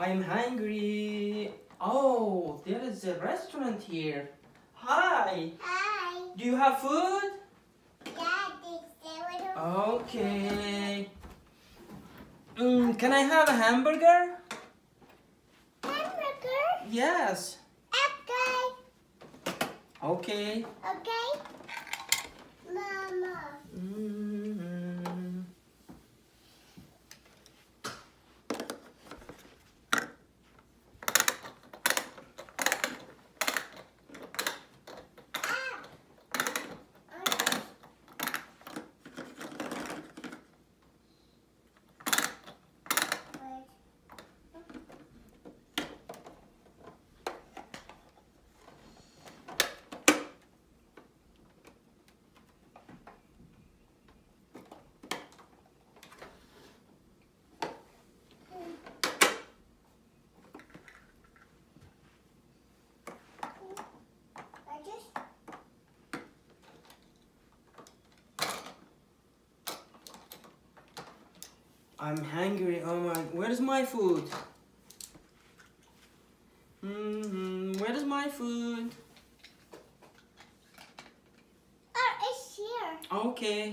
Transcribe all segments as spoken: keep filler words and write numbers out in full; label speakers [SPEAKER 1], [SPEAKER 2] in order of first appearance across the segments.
[SPEAKER 1] I'm hungry. Oh, there is a restaurant here. Hi.
[SPEAKER 2] Hi.
[SPEAKER 1] Do you have food?
[SPEAKER 2] Daddy,
[SPEAKER 1] Okay. Mm, can I have a hamburger?
[SPEAKER 2] Hamburger?
[SPEAKER 1] Yes.
[SPEAKER 2] Okay.
[SPEAKER 1] Okay.
[SPEAKER 2] Okay. Mama.
[SPEAKER 1] Mm-hmm. I'm hungry. Oh my, where's my food? Mm-hmm. Where is my food?
[SPEAKER 2] Oh, it's here.
[SPEAKER 1] Okay.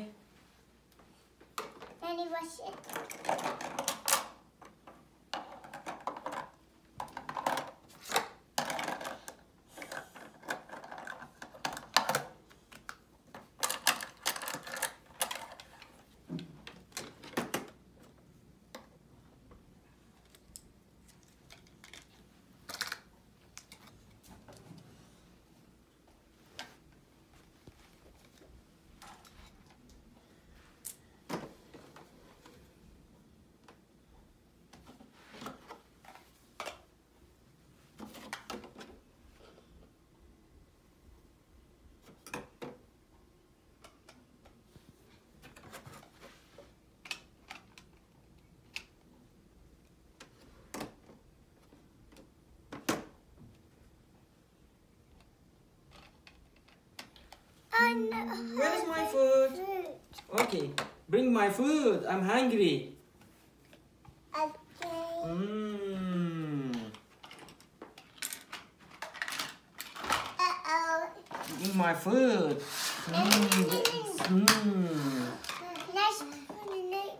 [SPEAKER 2] Daddy, wash it. Oh, no.
[SPEAKER 1] Where is my food? Okay, bring my food. I'm hungry.
[SPEAKER 2] Okay.
[SPEAKER 1] Mmm.
[SPEAKER 2] Uh-oh.
[SPEAKER 1] Eat my food. Mmm. Mmm.
[SPEAKER 2] Let's put it.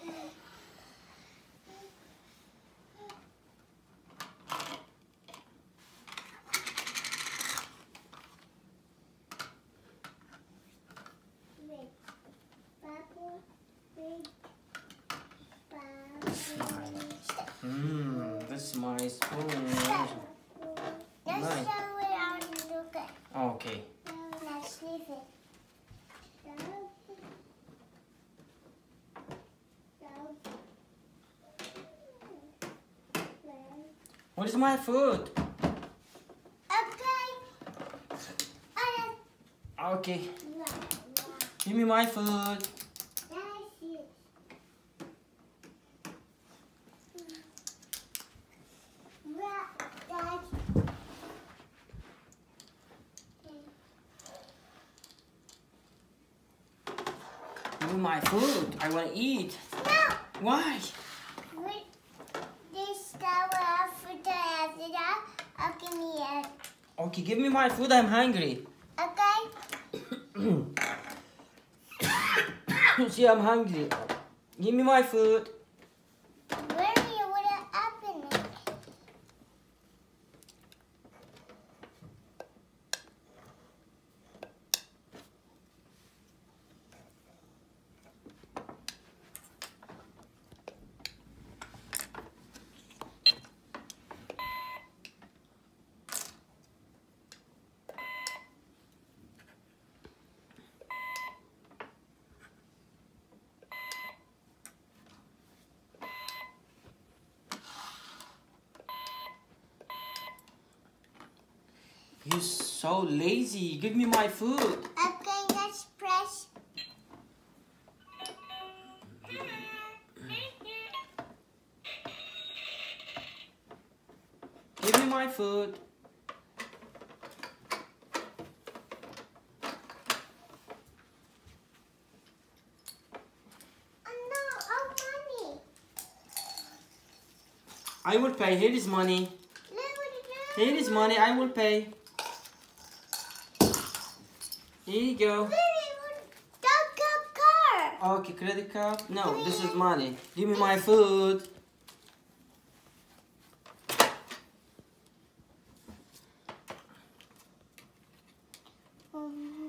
[SPEAKER 1] Mmm. This is my spoon.
[SPEAKER 2] Let's
[SPEAKER 1] Nice.
[SPEAKER 2] show it out and look at.
[SPEAKER 1] Okay.
[SPEAKER 2] Let's leave it.
[SPEAKER 1] What is my food?
[SPEAKER 2] Okay.
[SPEAKER 1] Okay. Give me my food. Give me my food. I want to eat.
[SPEAKER 2] No.
[SPEAKER 1] Why?
[SPEAKER 2] With this tower food after that, I'll give me it.
[SPEAKER 1] Okay, give me my food. I'm hungry.
[SPEAKER 2] Okay.
[SPEAKER 1] See, I'm hungry. Give me my food.
[SPEAKER 2] Where do you want to open it?
[SPEAKER 1] You're so lazy. Give me my food.
[SPEAKER 2] Okay, let's press.
[SPEAKER 1] Give me my food.
[SPEAKER 2] Oh no, oh money.
[SPEAKER 1] I will pay. Here is money. Here is money. I will pay. Here you go. Okay, credit card. No, this is money. Give me my food.
[SPEAKER 2] Um.